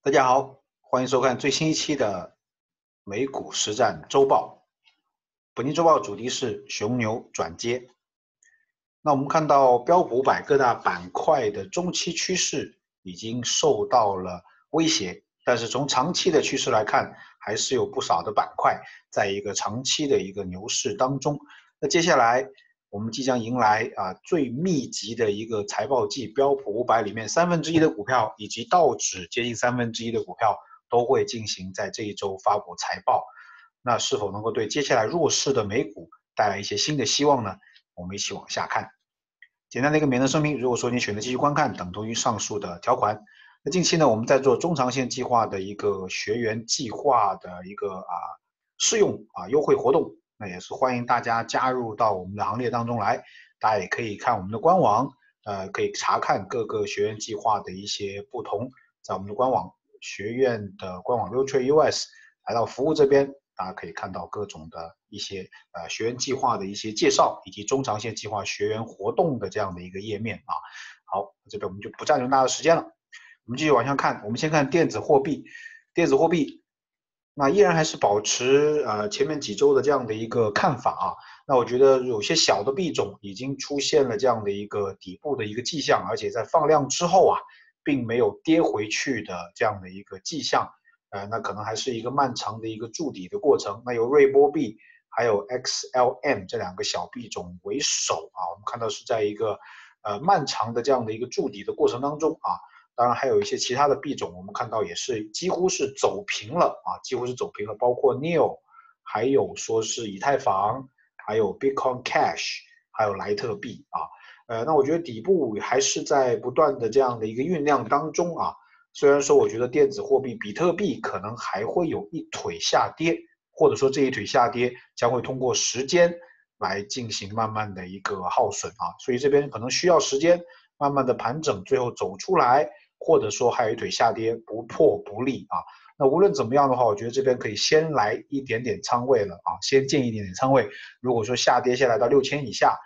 大家好，欢迎收看最新一期的美股实战周报。本期周报主题是熊牛转接。那我们看到标普500各大板块的中期趋势已经受到了威胁，但是从长期的趋势来看，还是有不少的板块在一个长期的一个牛市当中。那接下来我们即将迎来最密集的一个财报季，标普500里面1/3的股票以及道指接近1/3的股票都会进行在这一周发布财报。那是否能够对接下来弱势的美股带来一些新的希望呢？我们一起往下看。简单的一个免责声明，如果说你选择继续观看，等同于上述的条款。那近期呢，我们在做中长线计划的一个学员计划的一个试用优惠活动，那也是欢迎大家加入到我们的行列当中来。大家也可以看我们的官网，可以查看各个学员计划的一些不同，在我们的官网学院的官网 RealTrade US 来到服务这边。大家可以看到各种的一些学员计划的一些介绍，以及中长线计划学员活动的这样的一个页面啊。好，这边我们就不占用大家的时间了，我们继续往下看。我们先看电子货币，电子货币那依然还是保持前面几周的这样的一个看法啊。那我觉得有些小的币种已经出现了这样的一个底部的一个迹象，而且在放量之后并没有跌回去的这样的一个迹象。那可能还是一个漫长的一个筑底的过程。那由瑞波币还有 XLM 这两个小币种为首我们看到是在一个漫长的这样的一个筑底的过程当中当然还有一些其他的币种，我们看到也是几乎是走平了几乎是走平了，包括 NEO， 还有说是以太坊，还有 Bitcoin Cash， 还有莱特币那我觉得底部还是在不断的这样的一个酝酿当中虽然说我觉得电子货币比特币可能还会有一腿下跌，或者说这一腿下跌将会通过时间来进行慢慢的一个耗损所以这边可能需要时间慢慢的盘整，最后走出来，或者说还有一腿下跌，不破不立那无论怎么样的话，我觉得这边可以先来一点点仓位了先建一点点仓位。如果说下跌下来到6000以下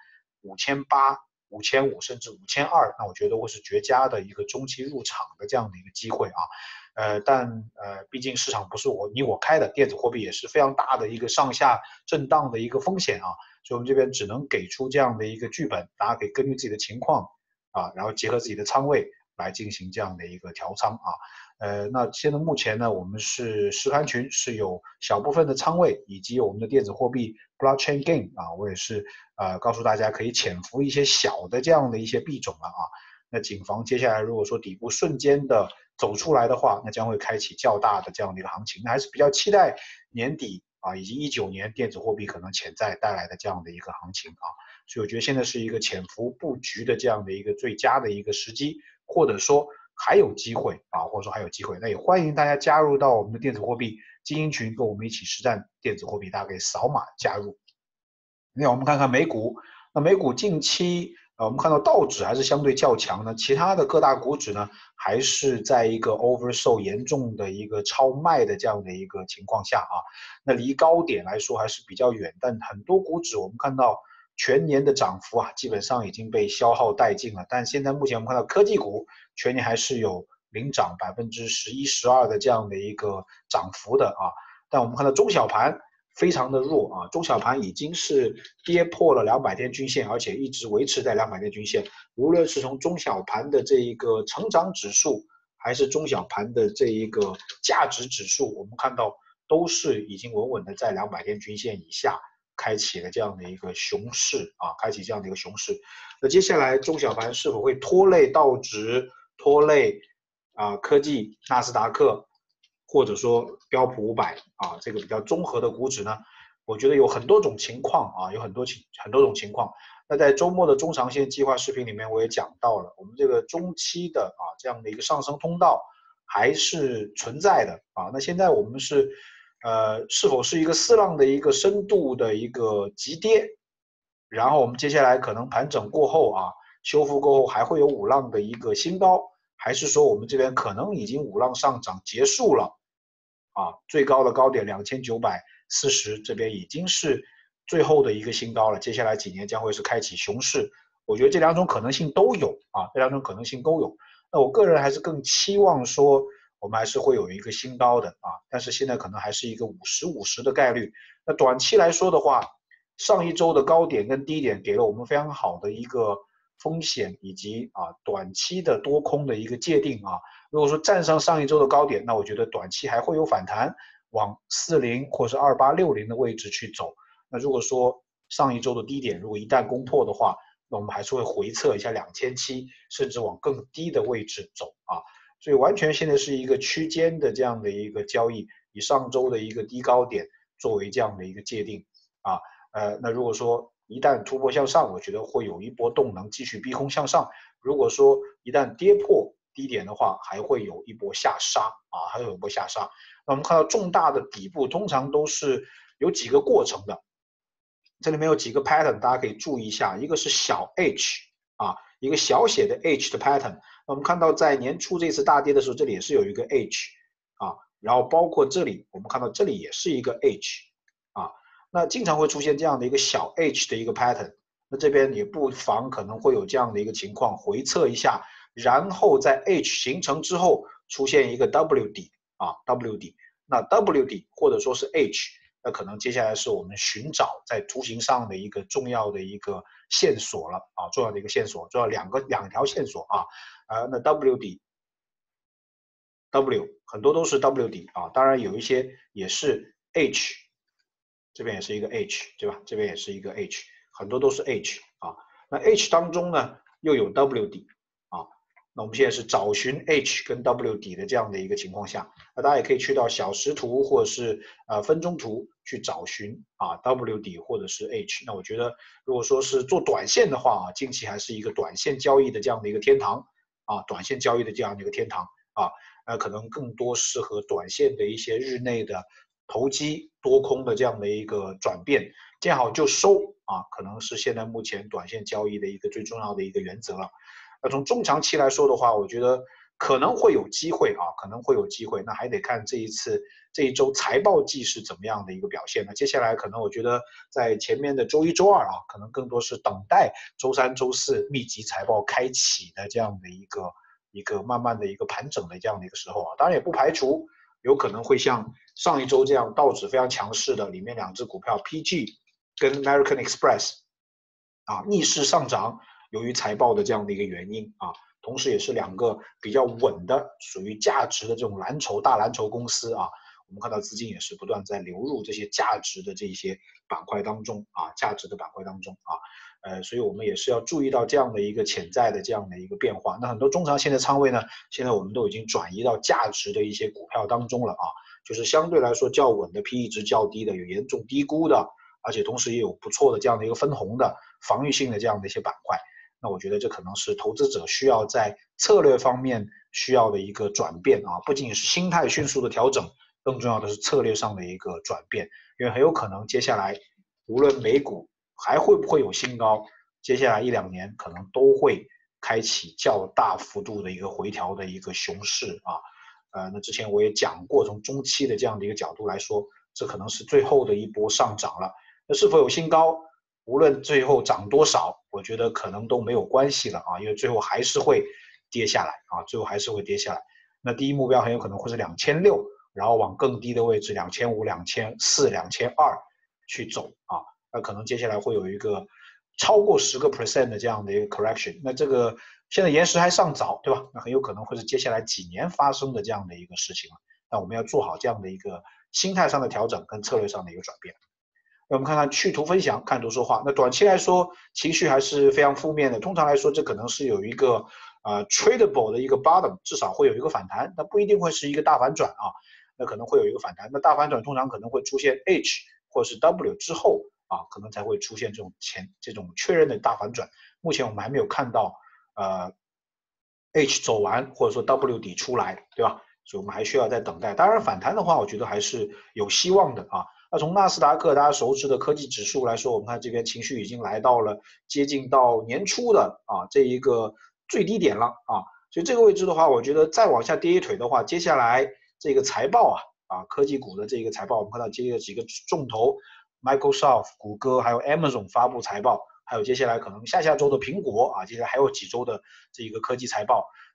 ，5800、5500甚至5200，那我觉得会是绝佳的一个中期入场的这样的一个机会但毕竟市场不是你我开的，电子货币也是非常大的一个上下震荡的一个风险所以我们这边只能给出这样的一个剧本，大家可以根据自己的情况然后结合自己的仓位来进行这样的一个调仓那现在目前呢，我们是实盘群是有小部分的仓位，以及我们的电子货币 blockchain game 我也是告诉大家可以潜伏一些小的这样的一些币种了那谨防接下来如果说底部瞬间的走出来的话，那将会开启较大的这样的一个行情，那还是比较期待年底以及19年电子货币可能潜在带来的这样的一个行情所以我觉得现在是一个潜伏布局的这样的一个最佳的一个时机，或者说还有机会或者说还有机会，那也欢迎大家加入到我们的电子货币精英群，跟我们一起实战电子货币，大家可以扫码加入。那我们看看美股，那美股近期我们看到道指还是相对较强的，其他的各大股指呢还是在一个 oversold 严重的一个超卖的这样的一个情况下那离高点来说还是比较远，但很多股指我们看到全年的涨幅基本上已经被消耗殆尽了，但现在目前我们看到科技股全年还是有领涨11%、12%的这样的一个涨幅的但我们看到中小盘非常的弱中小盘已经是跌破了200天均线，而且一直维持在200天均线。无论是从中小盘的这一个成长指数，还是中小盘的这一个价值指数，我们看到都是已经稳稳的在200天均线以下，开启了这样的一个熊市开启这样的一个熊市。那接下来中小盘是否会拖累道指、拖累科技、纳斯达克？或者说标普500这个比较综合的股指呢，我觉得有很多种情况有很多种情况。那在周末的中长线计划视频里面，我也讲到了，我们这个中期的这样的一个上升通道还是存在的那现在我们是是否是一个4浪的一个深度的一个急跌，然后我们接下来可能盘整过后修复过后还会有5浪的一个新高，还是说我们这边可能已经5浪上涨结束了？最高的高点2940，这边已经是最后的一个新高了。接下来几年将会是开启熊市，我觉得这两种可能性都有这两种可能性都有。那我个人还是更期望说， 我们还是会有一个新高的啊，但是现在可能还是一个50-50的概率。那短期来说的话，上一周的高点跟低点给了我们非常好的一个风险以及短期的多空的一个界定啊。如果说站上上一周的高点，那我觉得短期还会有反弹，往40或者是2860的位置去走。那如果说上一周的低点如果一旦攻破的话，那我们还是会回测一下2700，甚至往更低的位置走啊。所以完全现在是一个区间的这样的一个交易，以上周的一个低高点作为这样的一个界定啊。那如果说一旦突破向上，我觉得会有一波动能继续逼空向上。如果说一旦跌破低点的话，还会有一波下杀啊，还有一波下杀。那我们看到重大的底部通常都是有几个过程的，这里面有几个 pattern， 大家可以注意一下。一个是小 h 啊，一个小写的 h 的 pattern。那我们看到在年初这次大跌的时候，这里也是有一个 h 啊，然后包括这里，我们看到这里也是一个 h 啊。那经常会出现这样的一个小 h 的一个 pattern。那这边也不妨可能会有这样的一个情况，回测一下，然后在 h 形成之后出现一个 w 底啊 w 底。那 w 底或者说是 h。那可能接下来是我们寻找在图形上的一个重要的一个线索了啊，重要的一个线索，重要两条线索啊，那 W 底 W 很多都是 W 底啊，当然有一些也是 H， 这边也是一个 H 对吧？这边也是一个 H， 很多都是 H 啊，那 H 当中呢又有 W 底啊。那我们现在是找寻 H 跟 W 底的这样的一个情况下，那大家也可以去到小时图或者是分钟图去找寻W 底或者是 H。那我觉得如果说是做短线的话近期还是一个短线交易的这样的一个天堂啊，短线交易的这样的一个天堂啊，可能更多适合短线的一些日内的投机多空的这样的一个转变，见好就收啊，可能是现在目前短线交易的一个最重要的一个原则了。那从中长期来说的话，我觉得可能会有机会啊，可能会有机会。那还得看这一周财报季是怎么样的一个表现。那接下来可能我觉得在前面的周一周二可能更多是等待周三周四密集财报开启的这样的一个慢慢的一个盘整的这样的一个时候当然也不排除有可能会像上一周这样道指非常强势的里面两只股票 PG 跟 American Express 逆势上涨。由于财报的这样的一个原因同时也是两个比较稳的属于价值的这种大蓝筹公司我们看到资金也是不断在流入这些价值的这些板块当中价值的板块当中所以我们也是要注意到这样的一个潜在的这样的一个变化。那很多中长线的仓位呢，现在我们都已经转移到价值的一些股票当中了就是相对来说较稳的 PE 值较低的，有严重低估的，而且同时也有不错的这样的一个分红的防御性的这样的一些板块。那我觉得这可能是投资者需要在策略方面需要的一个转变不仅是心态迅速的调整，更重要的是策略上的一个转变，因为很有可能接下来无论美股还会不会有新高，接下来1-2年可能都会开启较大幅度的一个回调的一个熊市那之前我也讲过，从中期的这样的一个角度来说，这可能是最后的一波上涨了。那是否有新高？无论最后涨多少，我觉得可能都没有关系了因为最后还是会跌下来最后还是会跌下来。那第一目标很有可能会是2600，然后往更低的位置2500、2400、2200去走那可能接下来会有一个超过10% 的这样的一个 correction。那这个现在延时还尚早，对吧？那很有可能会是接下来几年发生的这样的一个事情了。那我们要做好这样的一个心态上的调整跟策略上的一个转变。我们看看去图分享，看图说话。那短期来说，情绪还是非常负面的。通常来说，这可能是有一个tradable 的一个 bottom， 至少会有一个反弹，但不一定会是一个大反转那可能会有一个反弹。那大反转通常可能会出现 H 或者是 W 之后可能才会出现这种确认的大反转。目前我们还没有看到H 走完或者说 W 底出来，对吧？所以我们还需要再等待。当然反弹的话，我觉得还是有希望的那从纳斯达克大家熟知的科技指数来说，我们看这边情绪已经来到了接近到年初的这一个最低点了所以这个位置的话，我觉得再往下跌一腿的话，接下来这个财报科技股的这个财报，我们看到接了几个重头 ，Microsoft、谷歌还有 Amazon 发布财报，还有接下来可能下下周的苹果接下来还有几周的这个科技财报。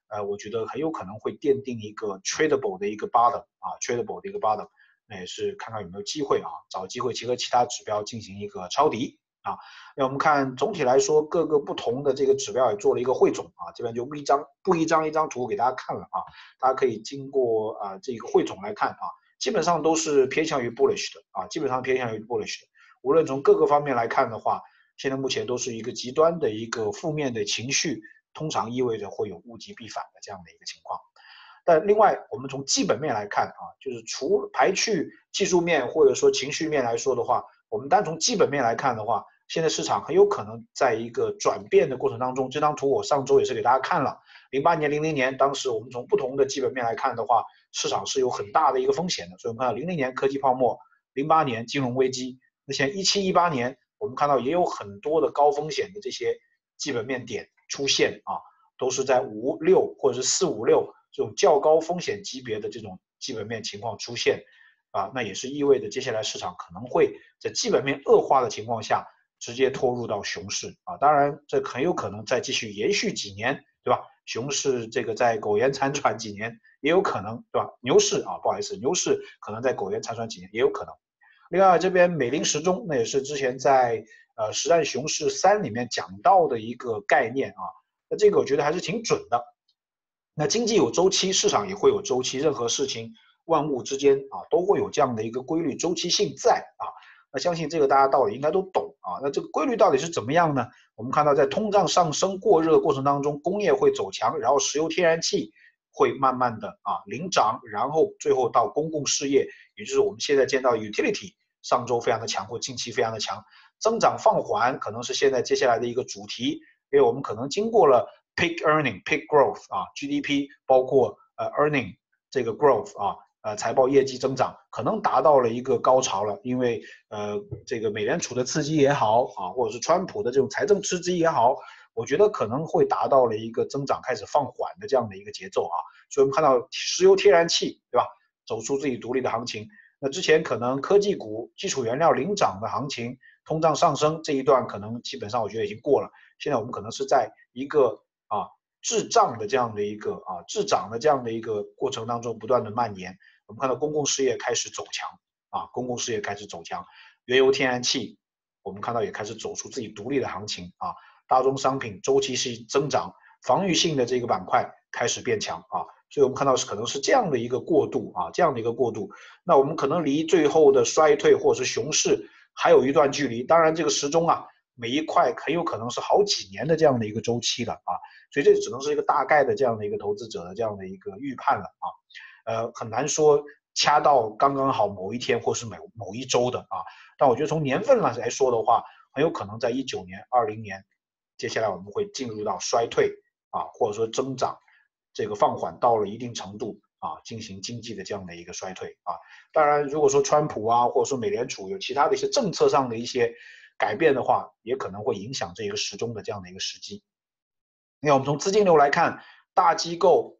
我觉得很有可能会奠定一个 tradable 的一个 bottom 啊 ，tradable 的一个 bottom， 那也是看看有没有机会啊，找机会结合其他指标进行一个抄底啊。那我们看总体来说，各个不同的这个指标也做了一个汇总啊，这边就不一张图给大家看了啊，大家可以经过这个汇总来看啊，基本上都是偏向于 bullish 的啊，基本上偏向于 bullish 的。无论从各个方面来看的话，现在目前都是一个极端的一个负面的情绪，通常意味着会有物极必反的这样的一个情况。但另外，我们从基本面来看啊，就是排去技术面或者说情绪面来说的话，我们单从基本面来看的话，现在市场很有可能在一个转变的过程当中。这张图我上周也是给大家看了，08年、00年，当时我们从不同的基本面来看的话，市场是有很大的一个风险的。所以我们看到00年科技泡沫，08年金融危机，那现在17、18年，我们看到也有很多的高风险的这些基本面点出现啊，都是在5、6或者是4、5、6这种较高风险级别的这种基本面情况出现啊，那也是意味着接下来市场可能会在基本面恶化的情况下直接拖入到熊市啊。当然，这很有可能再继续延续几年，对吧？熊市这个在苟延残喘几年也有可能，对吧？牛市啊，不好意思，牛市可能在苟延残喘几年也有可能。另外，这边美林时钟，那也是之前在实战熊市3里面讲到的一个概念啊。那这个我觉得还是挺准的。那经济有周期，市场也会有周期，任何事情万物之间啊都会有这样的一个规律周期性在啊。那相信这个大家道理应该都懂啊。那这个规律到底是怎么样呢？我们看到在通胀上升过热过程当中，工业会走强，然后石油天然气会慢慢的领涨，然后最后到公共事业，也就是我们现在见到 utility 上周非常的强，或近期非常的强，增长放缓可能是现在接下来的一个主题，因为我们可能经过了 peak earning、peak growth 啊 ，GDP 包括earning 这个 growth 啊，财报业绩增长可能达到了一个高潮了，因为这个美联储的刺激也好啊，或者是川普的这种财政刺激也好，我觉得可能会达到了一个增长开始放缓的这样的一个节奏啊，所以我们看到石油天然气对吧，走出自己独立的行情。那之前可能科技股、基础原料领涨的行情，通胀上升这一段可能基本上我觉得已经过了。现在我们可能是在一个滞胀的这样的一个滞涨的这样的一个过程当中不断的蔓延。我们看到公共事业开始走强公共事业开始走强，原油天然气我们看到也开始走出自己独立的行情大宗商品周期性增长，防御性的这个板块开始变强所以我们看到可能是这样的一个过渡这样的一个过渡。那我们可能离最后的衰退或者是熊市还有一段距离。当然，这个时钟每一块很有可能是好几年的这样的一个周期了所以这只能是一个大概的这样的一个投资者的这样的一个预判了很难说掐到刚刚好某一天或是某一周的但我觉得从年份来说的话，很有可能在19年、20年，接下来我们会进入到衰退或者说增长这个放缓到了一定程度进行经济的这样的一个衰退当然，如果说川普或者说美联储有其他的一些政策上的一些改变的话，也可能会影响这个时钟的这样的一个时机。那我们从资金流来看，大机构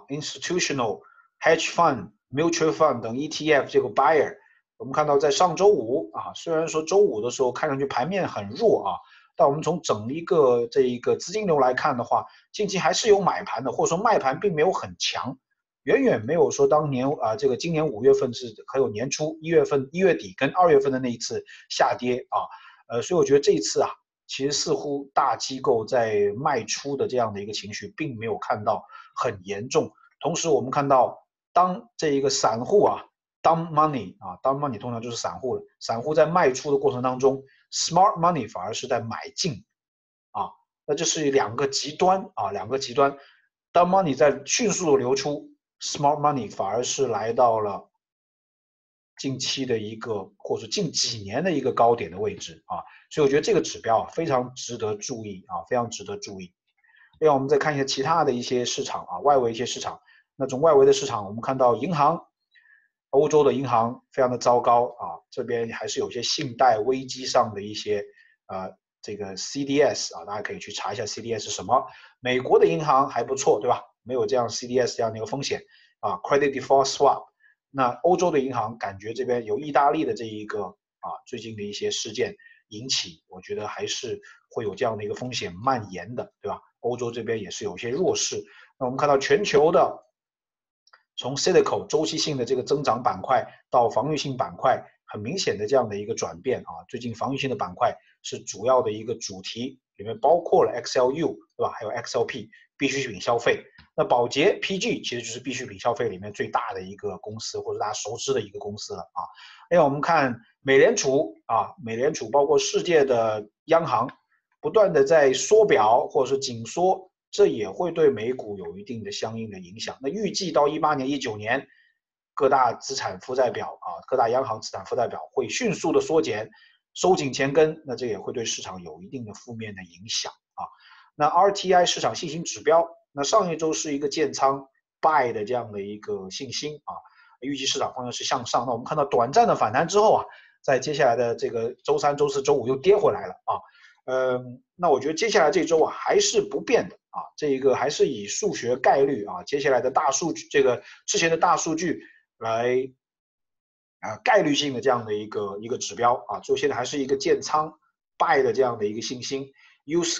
institutional、hedge fund、mutual fund 等 ETF 这个 buyer， 我们看到在上周五虽然说周五的时候看上去盘面很弱但我们从整一个这一个资金流来看的话，近期还是有买盘的，或者说卖盘并没有很强，远远没有说当年这个今年5月份是还有年初1月底跟2月份的那一次下跌所以我觉得这一次其实似乎大机构在卖出的这样的一个情绪并没有看到很严重。同时我们看到当这一个散户dump money money 通常就是散户了，散户在卖出的过程当中 smart money 反而是在买进那这是两个极端两个极端。dump money 在迅速的流出， smart money 反而是来到了近期的一个或者近几年的一个高点的位置所以我觉得这个指标非常值得注意非常值得注意。另外我们再看一下其他的一些市场外围一些市场。那从外围的市场，我们看到银行，欧洲的银行非常的糟糕这边还是有些信贷危机上的一些这个 CDS 大家可以去查一下 CDS 是什么。美国的银行还不错，对吧？没有这样 CDS 这样的一个风险Credit Default Swap。那欧洲的银行感觉这边有意大利的这一个最近的一些事件引起，我觉得还是会有这样的一个风险蔓延的，对吧？欧洲这边也是有些弱势。 那我们看到全球的从 cyclical 周期性的这个增长板块到防御性板块，很明显的这样的一个转变啊。最近防御性的板块是主要的一个主题，里面包括了 XLU 对吧？还有 XLP 必需品消费。那宝洁 PG 其实就是必需品消费里面最大的一个公司，或者大家熟知的一个公司了啊。另外我们看美联储啊，美联储包括世界的央行不断的在缩表或者是紧缩，这也会对美股有一定的相应的影响。那预计到18年、19年，各大资产负债表啊，各大央行资产负债表会迅速的缩减，收紧钱根，那这也会对市场有一定的负面的影响啊。那 RTI 市场信心指标，那上一周是一个建仓 buy 的这样的一个信心啊，预计市场方向是向上。那我们看到短暂的反弹之后啊，在接下来的这个周3、周4、周5又跌回来了啊。那我觉得接下来这周啊还是不变的啊，这一个还是以数学概率啊，接下来的大数据，这个之前的大数据来概率性的这样的一个指标啊，就现在还是一个建仓 buy 的这样的一个信心 ，use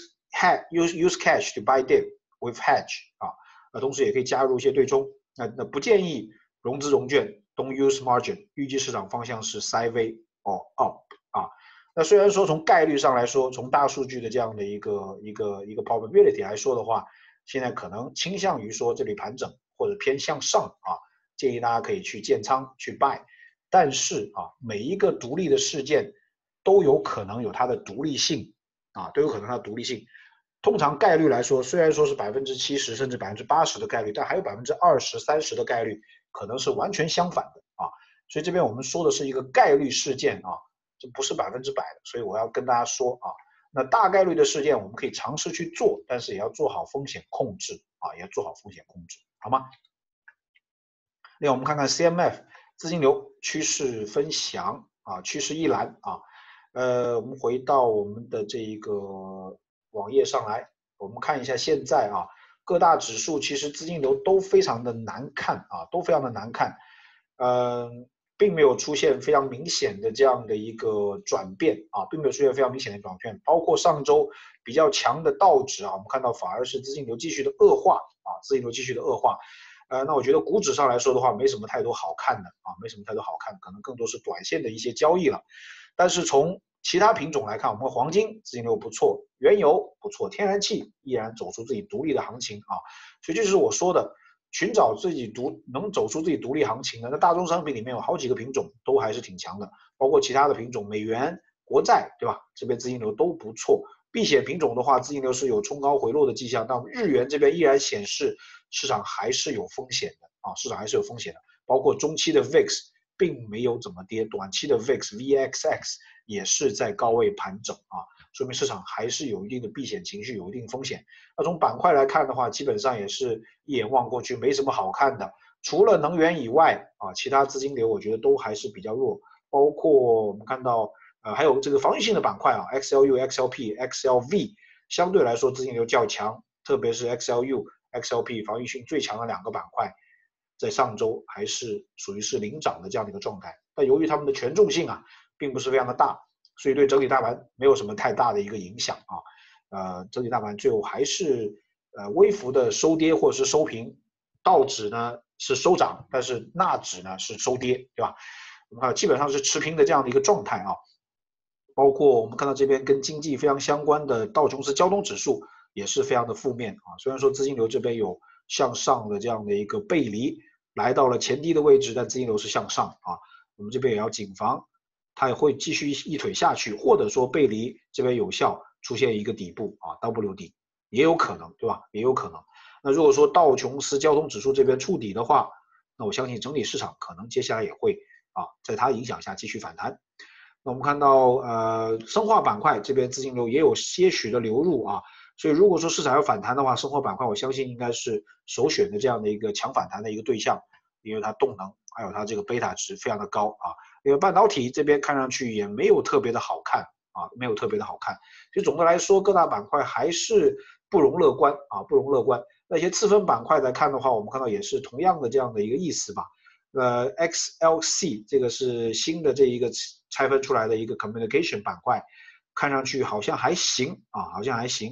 cash to buy dip with hedge 啊，同时也可以加入一些对冲，那不建议融资融券 ，don't use margin， 预计市场方向是 sideways or up 啊。那虽然说从概率上来说，从大数据的这样的一个 probability 来说的话，现在可能倾向于说这里盘整或者偏向上啊，建议大家可以去建仓去 buy。但是啊，每一个独立的事件都有可能有它的独立性啊，都有可能它的独立性。通常概率来说，虽然说是70%甚至80%的概率，但还有20%、30%的概率可能是完全相反的啊。所以这边我们说的是一个概率事件啊，这不是100%的。所以我要跟大家说啊，那大概率的事件我们可以尝试去做，但是也要做好风险控制啊，也要做好风险控制，好吗？另外我们看看 CMF。资金流趋势分享啊，趋势一栏啊，我们回到我们的这一个网页上来，我们看一下现在啊，各大指数其实资金流都非常的难看啊，都非常的难看，并没有出现非常明显的这样的一个转变啊，并没有出现非常明显的转变，包括上周比较强的道指啊，我们看到反而是资金流继续的恶化啊，资金流继续的恶化。那我觉得股指上来说的话，没什么太多好看的啊，没什么太多好看，可能更多是短线的一些交易了。但是从其他品种来看，我们黄金资金流不错，原油不错，天然气依然走出自己独立的行情啊。所以这就是我说的，寻找自己能走出自己独立行情的。那大宗商品里面有好几个品种都还是挺强的，包括其他的品种，美元、国债，对吧？这边资金流都不错。避险品种的话，资金流是有冲高回落的迹象，但日元这边依然显示市场还是有风险的啊，市场还是有风险的。包括中期的 VIX 并没有怎么跌，短期的 VIX 也是在高位盘整啊，说明市场还是有一定的避险情绪，有一定风险。那从板块来看的话，基本上也是一眼望过去没什么好看的，除了能源以外啊，其他资金流我觉得都还是比较弱，包括我们看到。还有这个防御性的板块啊 ，XLU、XLP、XLV 相对来说资金流较强，特别是 XLU、XLP 防御性最强的2个板块，在上周还是属于是领涨的这样的一个状态。但由于它们的权重性啊，并不是非常的大，所以对整体大盘没有什么太大的一个影响啊。整体大盘最后还是微幅的收跌或者是收平，道指呢是收涨，但是纳指呢是收跌，对吧？我们看基本上是持平的这样的一个状态啊。包括我们看到这边跟经济非常相关的道琼斯交通指数也是非常的负面啊。虽然说资金流这边有向上的这样的一个背离，来到了前低的位置，但资金流是向上啊。我们这边也要谨防，它也会继续一腿下去，或者说背离这边有效出现一个底部啊 ，W 底也有可能，对吧？也有可能。那如果说道琼斯交通指数这边触底的话，那我相信整体市场可能接下来也会在它影响下继续反弹。那我们看到生化板块这边资金流也有些许的流入啊，所以如果说市场要反弹的话，生化板块我相信应该是首选的这样的一个强反弹的一个对象，因为它动能还有它这个贝塔值非常的高啊。因为半导体这边看上去也没有特别的好看啊，没有特别的好看，所以总的来说各大板块还是不容乐观啊，不容乐观。那些次分板块来看的话，我们看到也是同样的这样的一个意思吧。XLC 这个是新的这一个拆分出来的一个 communication 板块，看上去好像还行啊，好像还行。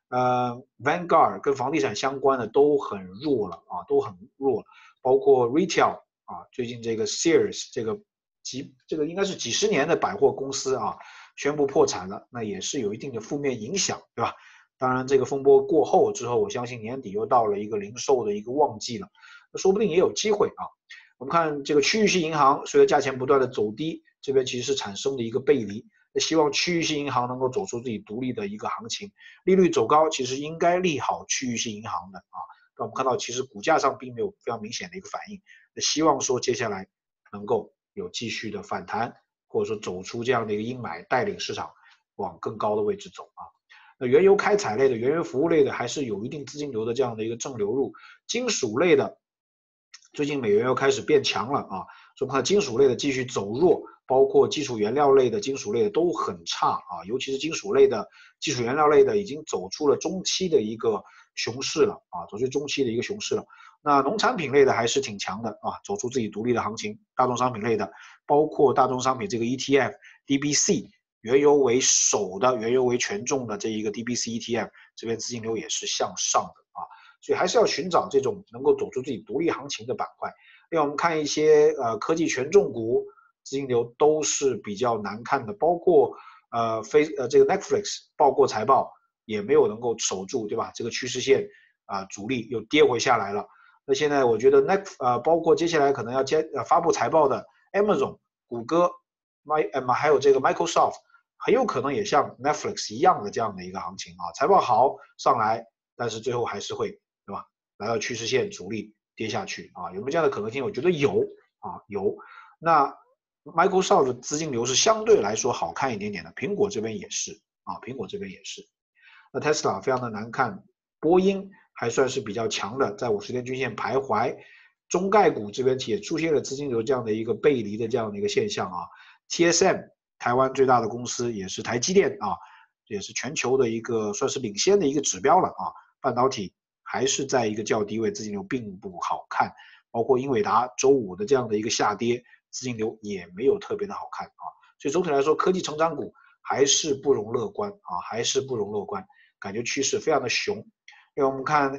Vanguard 跟房地产相关的都很弱了啊，都很弱，包括 retail 啊，最近这个 Sears 这个应该是几十年的百货公司啊，宣布破产了，那也是有一定的负面影响，对吧？当然，这个风波过后之后，我相信年底又到了一个零售的一个旺季了，那说不定也有机会啊。我们看这个区域性银行，随着价钱不断的走低，这边其实是产生了一个背离。那希望区域性银行能够走出自己独立的一个行情，利率走高，其实应该利好区域性银行的啊。但我们看到，其实股价上并没有非常明显的一个反应。那希望说接下来能够有继续的反弹，或者说走出这样的一个阴霾，带领市场往更高的位置走啊。那原油开采类的、原油服务类的还是有一定资金流的这样的一个正流入，金属类的最近美元又开始变强了啊，所以我们看金属类的继续走弱，包括基础原料类的、金属类的都很差啊，尤其是金属类的、基础原料类的已经走出了中期的一个熊市了啊，走出中期的一个熊市了。那农产品类的还是挺强的啊，走出自己独立的行情。大宗商品类的，包括大宗商品这个 ETF、DBC， 原油为首的、原油为权重的这一个 DBC ETF， 这边资金流也是向上的啊。所以还是要寻找这种能够走出自己独立行情的板块。另外，我们看一些科技权重股，资金流都是比较难看的，包括这个 Netflix 报过财报也没有能够守住，对吧？这个趋势线主力又跌回下来了。那现在我觉得包括接下来可能要发布财报的 Amazon、谷歌、还有这个 Microsoft， 很有可能也像 Netflix 一样的这样的一个行情啊，财报好上来，但是最后还是会对吧？来到趋势线主力跌下去啊，有没有这样的可能性？我觉得有啊，有。那 Microsoft 的资金流是相对来说好看一点点的，苹果这边也是啊，苹果这边也是。那 Tesla 非常的难看，波音还算是比较强的，在50天均线徘徊。中概股这边也出现了资金流这样的一个背离的这样的一个现象啊。TSM 台湾最大的公司也是台积电啊，也是全球的一个算是领先的一个指标了啊。半导体还是在一个较低位，资金流并不好看。包括英伟达周五的这样的一个下跌，资金流也没有特别的好看啊。所以总体来说，科技成长股还是不容乐观啊，还是不容乐观，感觉趋势非常的熊。因为我们看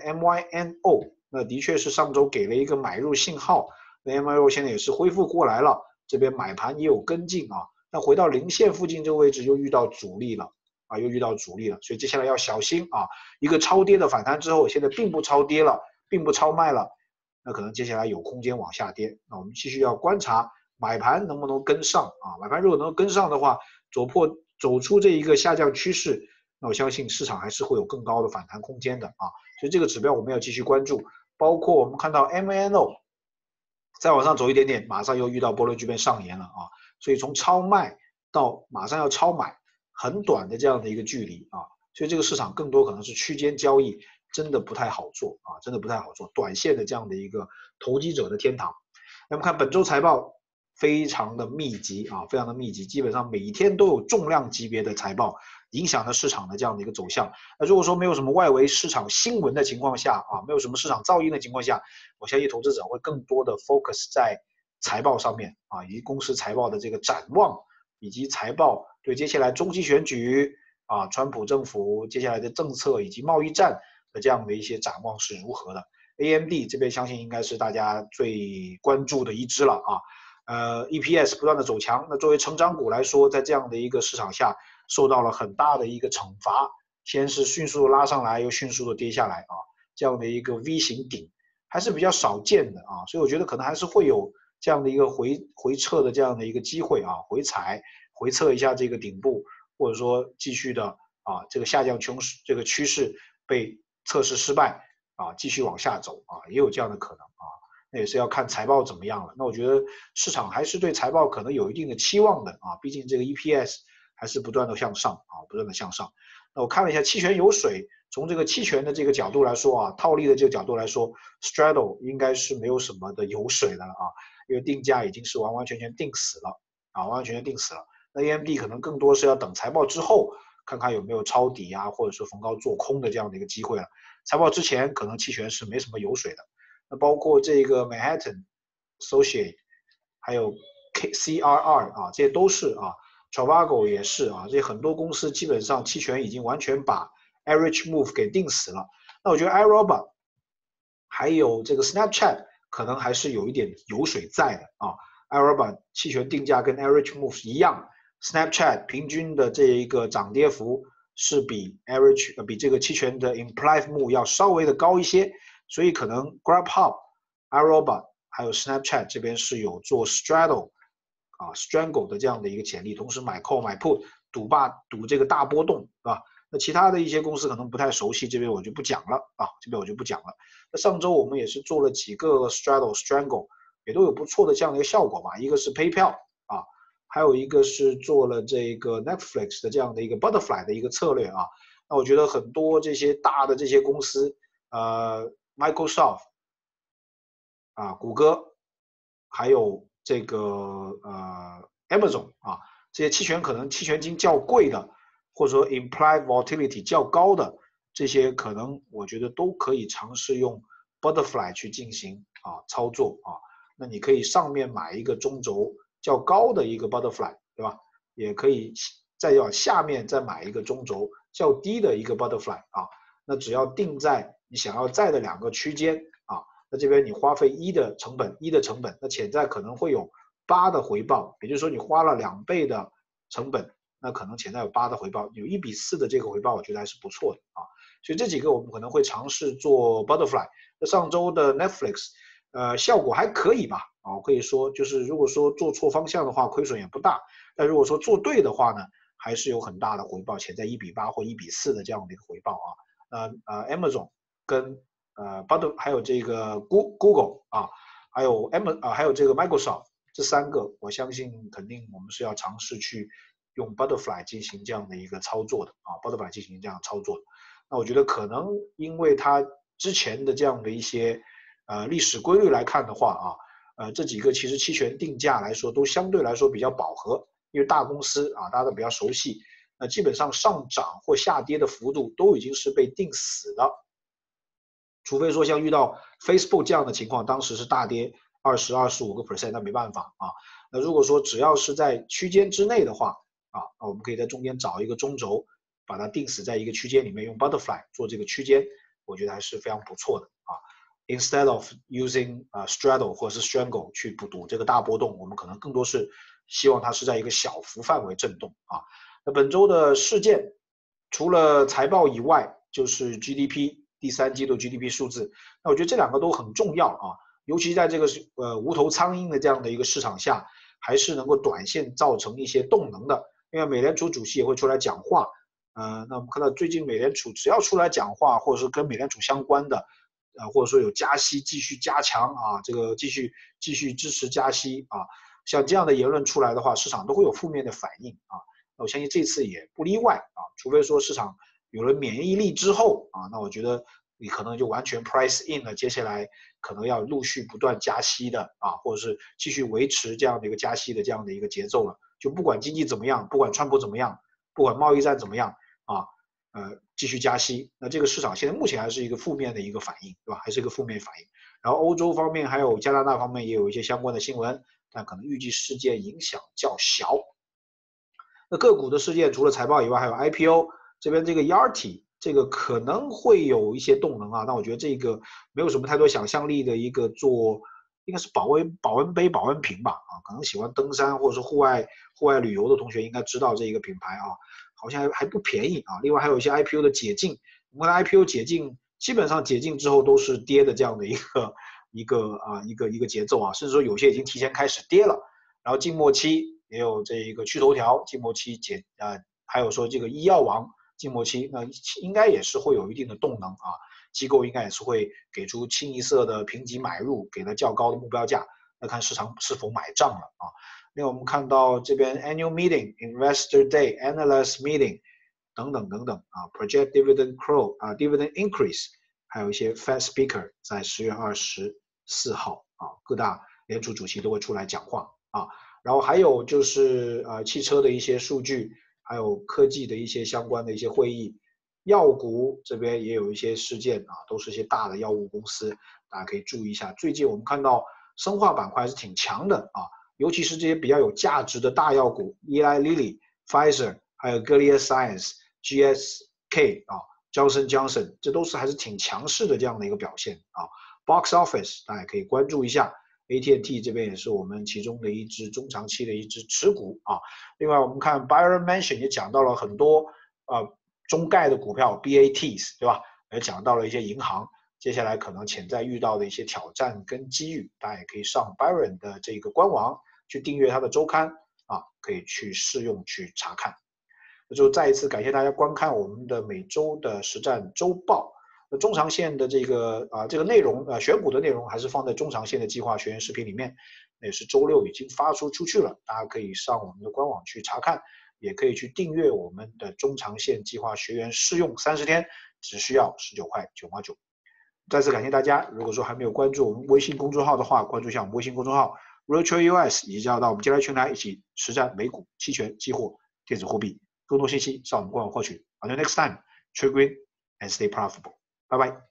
MYNO， 那的确是上周给了一个买入信号，那 MYNO 现在也是恢复过来了，这边买盘也有跟进啊，但回到零线附近这个位置又遇到阻力了啊，又遇到阻力了，所以接下来要小心啊。一个超跌的反弹之后，现在并不超跌了，并不超卖了，那可能接下来有空间往下跌。那我们继续要观察买盘能不能跟上啊，买盘如果能跟上的话，走出这一个下降趋势，那我相信市场还是会有更高的反弹空间的啊。所以这个指标我们要继续关注，包括我们看到 MNO 再往上走一点点，马上又遇到波轮剧变上沿了啊。所以从超卖到马上要超买，很短的这样的一个距离啊。所以这个市场更多可能是区间交易，真的不太好做啊，真的不太好做。短线的这样的一个投机者的天堂。那么看本周财报非常的密集啊，非常的密集，基本上每一天都有重量级别的财报，影响了市场的这样的一个走向。那如果说没有什么外围市场新闻的情况下啊，没有什么市场噪音的情况下，我相信投资者会更多的 focus 在财报上面啊，以及公司财报的这个展望，以及财报对接下来中期选举啊，川普政府接下来的政策以及贸易战的这样的一些展望是如何的。AMD 这边相信应该是大家最关注的一支了啊。EPS 不断的走强，那作为成长股来说，在这样的一个市场下，受到了很大的一个惩罚，先是迅速拉上来，又迅速的跌下来啊，这样的一个 V 型顶还是比较少见的啊，所以我觉得可能还是会有这样的一个回撤的这样的一个机会啊，回测一下这个顶部，或者说继续的啊这个下降这个趋势被测试失败啊，继续往下走啊，也有这样的可能啊。那也是要看财报怎么样了。那我觉得市场还是对财报可能有一定的期望的啊，毕竟这个 EPS 还是不断的向上啊，不断的向上。那我看了一下期权有水，从这个期权的这个角度来说啊，套利的这个角度来说 ，Straddle 应该是没有什么的油水的了啊，因为定价已经是完完全全定死了啊，完完全全定死了。那 AMD 可能更多是要等财报之后，看看有没有抄底啊，或者说逢高做空的这样的一个机会了。财报之前可能期权是没什么油水的。那包括这个 Manhattan Associate， 还有 CRR 啊，这些都是啊 ，Travago 也是啊，这些很多公司基本上期权已经完全把 Average Move 给定死了。那我觉得 iRobot 还有这个 Snapchat 可能还是有一点油水在的啊。iRobot 期权定价跟 Average Move 一样 ，Snapchat 平均的这一个涨跌幅是比比这个期权的 Implied Move 要稍微的高一些，所以可能 GrabHub、iRobot 还有 Snapchat 这边是有做 Straddle 啊 Strangle 的这样的一个潜力，同时买 call 买 put 赌这个大波动啊。那其他的一些公司可能不太熟悉，这边我就不讲了啊，这边我就不讲了。那上周我们也是做了几个 Strangle， 也都有不错的这样的一个效果吧。一个是 PayPal 啊，还有一个是做了这个 Netflix 的这样的一个 Butterfly 的一个策略啊。那我觉得很多这些大的这些公司，Microsoft 啊，谷歌，还有这个Amazon 啊，这些期权金较贵的，或者说 implied volatility 较高的这些，可能我觉得都可以尝试用 Butterfly 去进行操作啊。那你可以上面买一个中轴较高的一个 Butterfly， 对吧？也可以再往下面再买一个中轴较低的一个 Butterfly 啊。那只要定在你想要在的2个区间啊，那这边你花费1的成本，那潜在可能会有8的回报，也就是说你花了2倍的成本，那可能潜在有8的回报，有1比4的这个回报，我觉得还是不错的啊。所以这几个我们可能会尝试做 Butterfly。那上周的 Netflix，效果还可以吧？啊，可以说就是如果说做错方向的话，亏损也不大；但如果说做对的话呢，还是有很大的回报，潜在1比8或1比4的这样的一个回报啊。Amazon 跟还有这个 Google 啊，还有这个 Microsoft 这3个，我相信肯定我们是要尝试去用 Butterfly 进行这样的一个操作的啊 ，Butterfly 进行这样操作的。那我觉得可能因为它之前的这样的一些历史规律来看的话啊，这几个其实期权定价来说都相对来说比较饱和，因为大公司啊大家都比较熟悉。基本上上涨或下跌的幅度都已经是被定死的，除非说像遇到 Facebook 这样的情况，当时是大跌20-25%，那没办法啊。那如果说只要是在区间之内的话啊，那我们可以在中间找一个中轴，把它定死在一个区间里面，用 Butterfly 做这个区间，我觉得还是非常不错的啊。Instead of using straddle 或者是 strangle 去赌这个大波动，我们可能更多是希望它是在一个小幅范围震动啊。那本周的事件，除了财报以外，就是 GDP 第3季度 GDP 数字。那我觉得这2个都很重要啊，尤其在这个无头苍蝇的这样的一个市场下，还是能够短线造成一些动能的。因为美联储主席也会出来讲话，那我们看到最近美联储只要出来讲话，或者是跟美联储相关的，或者说有加息继续加强啊，这个继续支持加息啊，像这样的言论出来的话，市场都会有负面的反应啊。我相信这次也不例外啊，除非说市场有了免疫力之后啊，那我觉得你可能就完全 price in 了，接下来可能要陆续不断加息的啊，或者是继续维持这样的一个加息的这样的一个节奏了。就不管经济怎么样，不管川普怎么样，不管贸易战怎么样啊，继续加息，那这个市场现在目前还是一个负面的一个反应，对吧？还是一个负面反应。然后欧洲方面还有加拿大方面也有一些相关的新闻，但可能预计事件影响较小。那个股的事件除了财报以外，还有 IPO 这边这个 Yarty 这个可能会有一些动能啊，那我觉得这个没有什么太多想象力的一个做，应该是保温杯、保温瓶吧啊，可能喜欢登山或者是户外旅游的同学应该知道这一个品牌啊，好像还不便宜啊。另外还有一些 IPO 的解禁，我们看 IPO 解禁基本上解禁之后都是跌的这样的一个节奏啊，甚至说有些已经提前开始跌了，然后静默期。也有这一个趣头条静默期还有说这个医药王静默期，那应该也是会有一定的动能啊，机构应该也是会给出清一色的评级买入，给了较高的目标价，那看市场是否买账了啊。另外我们看到这边 Annual Meeting、Investor Day、Analyst Meeting 等等啊 ，Project Dividend Dividend Increase， 还有一些 Fed Speaker 在10月24号啊，各大联储主席都会出来讲话啊。然后还有就是汽车的一些数据，还有科技的一些相关的一些会议，药股这边也有一些事件啊，都是一些大的药物公司，大家可以注意一下。最近我们看到生化板块是挺强的啊，尤其是这些比较有价值的大药股，Eli Lilly、Pfizer， 还有 Gilead Science、GSK 啊， Johnson，这都是还是挺强势的这样的一个表现啊。Box Office 大家可以关注一下 ，AT&T 这边也是我们其中的一支中长期的一支持股啊。另外我们看 Byron Mansion 也讲到了很多中概的股票 BATs 对吧？也讲到了一些银行。接下来可能潜在遇到的一些挑战跟机遇，大家也可以上 Byron 的这个官网去订阅他的周刊啊，可以去试用去查看。那就再一次感谢大家观看我们的每周的实战周报。那中长线的这个内容选股的内容还是放在中长线的计划学员视频里面，那也是周6已经发出去了，大家可以上我们的官网去查看，也可以去订阅我们的中长线计划学员试用30天，只需要19块9毛9。再次感谢大家，如果说还没有关注我们微信公众号的话，关注一下我们微信公众号 Virtual US， 以及要到我们接来群来一起实战美股、期权、期货、电子货币。更多信息上我们官网获取。Until next time, trade green and stay profitable. 拜拜。